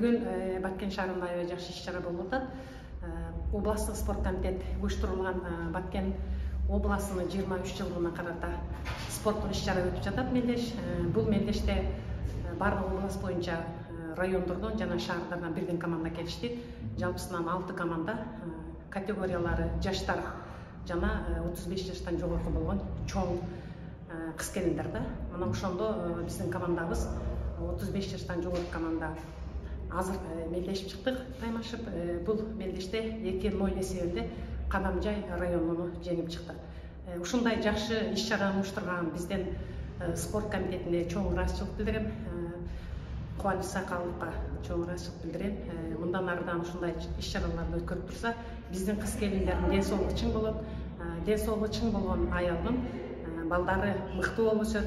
Бүгін Баткен шаарында аябай жакшы иш-чара болуп атат. Областық спорт комитет уюштурулган Баткен областының 23 жылдығына карата спорттық иш-чара өтүп жатат мелдеш. Бул мелдеште барлык область боюнча райондордон жана шаардардан бирден команда келишти. Жалпысынан 6 команда, категориялары жаштар жана 35 жаштан жогорку болгон чоң кыз келиндер да. Мына ошондо биздин командабыз 35 жаштан жогорку команда азыр мелдешип чыктык, таймашып. Бул мелдеште 2-0 эсебинде Кадамжай районуну жеңип чыктык. Ушундай жакшы иш-чараны уюштурган биздин спорт комитетине чоң ыраазычылык билдирем. Кубаныч Сакаловго чоң ыраазычылык билдирем. Мындан арыдан ушундай иш-чараларды өткөрүп турса, биздин кыз келиндердин ден соолугу чың болот. Ден соолугу чың болгон аялдын балдары мыкты болуп өсөт.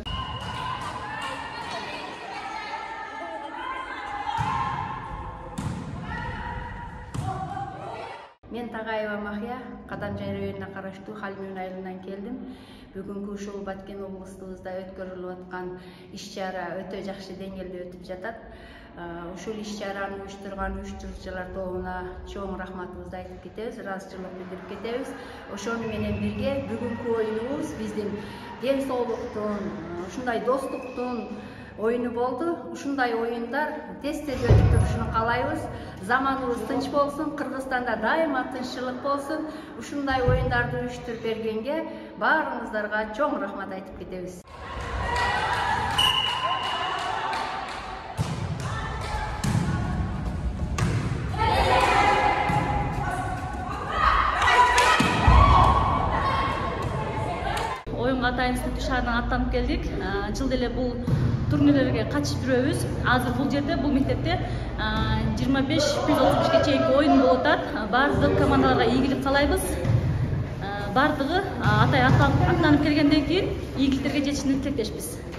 Мен Тағаева Махия, Кадамжай районуна караштуу Халимин айылынан келдим. Бүгүнкү ушул Баткен областыбызда өткөрүлүп аткан иш-чара өтө жакшы деңгээлде өтүп жатат. Ушул иш-чараны уюштурган уюштуруучулар тобуна чоң рахматыбызды айтып кетебиз, ыраазычылык билдирип кетебиз. Ошону менен бирге бүгүнкү оюнубуз биздин ден соолуктун, ушундай достуктун оюну болду. Ушундай оюндар тез-тез өтүп турушун каалайбыз. Заманыбыз тынч болсун, Кыргызстанда дайыма тынччылык болсун. Ушундай оюндарды уюштуруп бергенге баарыңыздарга чоң рахмат айтып кетебиз. Оюнга атайын Сүттү шаарынан аттанып келдик. Жылда эле бул турнирлерге катышып жүрөбүз. Азыр бул жерде, бул мектепте 25-35-ке чейинки оюн болуп атат. Бардык командаларга ийгилик каалайбыз. Бардыгы атай аттанып келгенден кийин ийгиликтерге жетишini тилектешпиз.